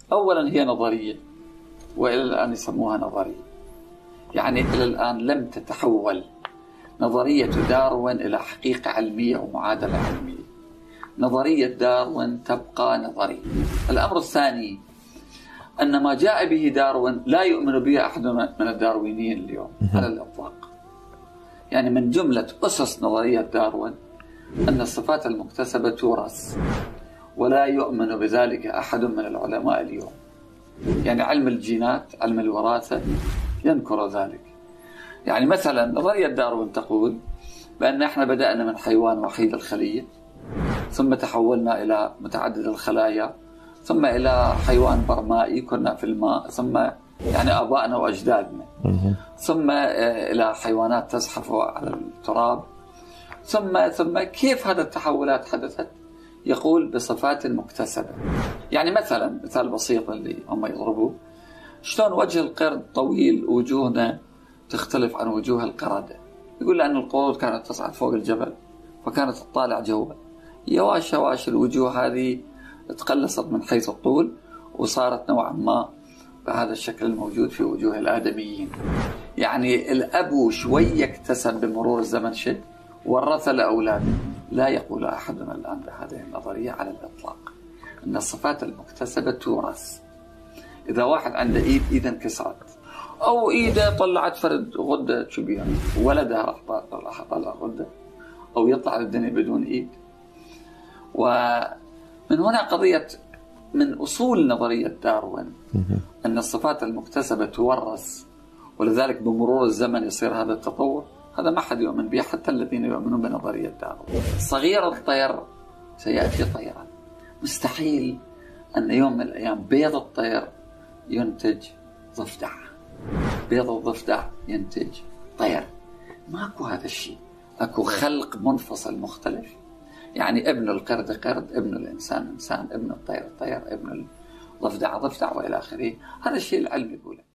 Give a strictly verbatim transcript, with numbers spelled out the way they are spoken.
أولا هي نظرية، وإلى الآن يسموها نظرية، يعني إلى الآن لم تتحول نظرية داروين إلى حقيقة علمية ومعادلة علمية. نظرية داروين تبقى نظرية. الأمر الثاني أن ما جاء به داروين لا يؤمن به أحد من الداروينيين اليوم على الإطلاق. يعني من جملة أسس نظرية داروين أن الصفات المكتسبة تورث، ولا يؤمن بذلك أحد من العلماء اليوم. يعني علم الجينات، علم الوراثة ينكر ذلك. يعني مثلا نظرية داروين تقول بأن احنا بدأنا من حيوان وحيد الخلية، ثم تحولنا إلى متعدد الخلايا، ثم إلى حيوان برمائي كنا في الماء، ثم يعني آبائنا وأجدادنا، ثم إلى حيوانات تزحف على التراب، ثم ثم كيف هذه التحولات حدثت؟ يقول بصفات مكتسبة. يعني مثلا مثال بسيط اللي هم يضربوه، شلون وجه القرد طويل ووجوهنا تختلف عن وجوه القردة؟ يقول لأن القرود كانت تصعد فوق الجبل فكانت تطالع جوا، يواش يواش الوجوه هذه تقلصت من حيث الطول وصارت نوعا ما بهذا الشكل الموجود في وجوه الآدميين. يعني الأب شوي اكتسب بمرور الزمن شيء ورث لأولاده. لا يقول أحدنا الآن بهذه النظرية على الإطلاق أن الصفات المكتسبة تورث. إذا واحد عنده إيد إيدا انكسرت أو إيده طلعت فرد غدة شو بيها، ولدها راح طلع طلع غدة، أو يطلع للدنيا بدون إيد. ومن هنا قضية من أصول نظرية داروين أن الصفات المكتسبة تورث، ولذلك بمرور الزمن يصير هذا التطور. هذا ما حد يؤمن به حتى الذين يؤمنون بنظرية داروين. صغير الطير سيأتي طيرا. مستحيل أن يوم من الأيام بيض الطير ينتج ضفدع، بيض الضفدع ينتج طير. ماكو هذا الشيء. أكو خلق منفصل مختلف. يعني ابن القرد قرد، ابن الإنسان إنسان، ابن الطير طير، ابن الضفدع ضفدع، وإلى آخره. هذا الشيء العلم يقوله.